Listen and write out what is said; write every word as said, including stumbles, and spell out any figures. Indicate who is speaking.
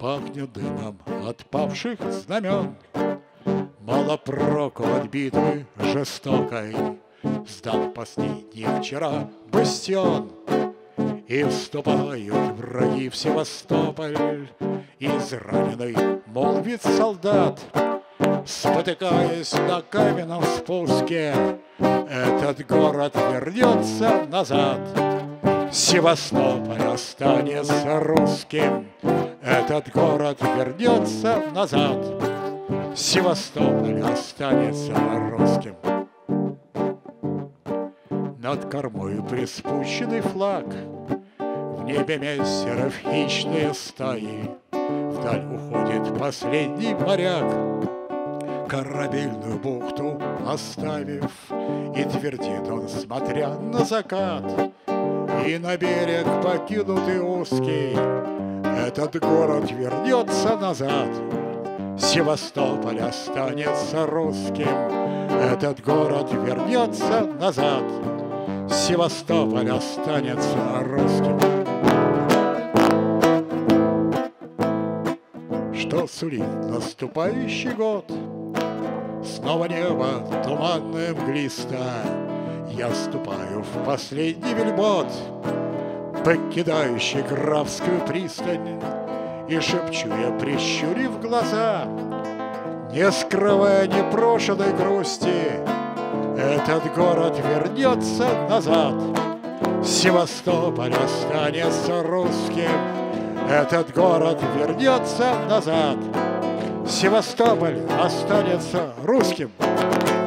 Speaker 1: Пахнет дымом от павших знамен. Мало проку от битвы жестокой. Сдан последний вчера бастион. И вступают враги в Севастополь. Израненный молвит солдат, спотыкаясь на каменном спуске, этот город вернется назад. Севастополь останется русским, этот город вернется назад. Севастополь останется русским. Над кормой приспущенный флаг, в небе мессеров хищные стаи. Вдаль уходит последний моряк, корабельную бухту оставив, и твердит он, смотря на закат. И на берег покинутый узкий, этот город вернется назад. Севастополь останется русским, этот город вернется назад. Севастополь останется русским. Что сулит наступающий год? Снова небо туманное мглисто. Я ступаю в последний вельбот, покидающий Графскую пристань, и шепчу я, прищурив глаза, не скрывая непрошенной грусти, этот город вернется назад. Севастополь останется русским, этот город вернется назад. Севастополь останется русским.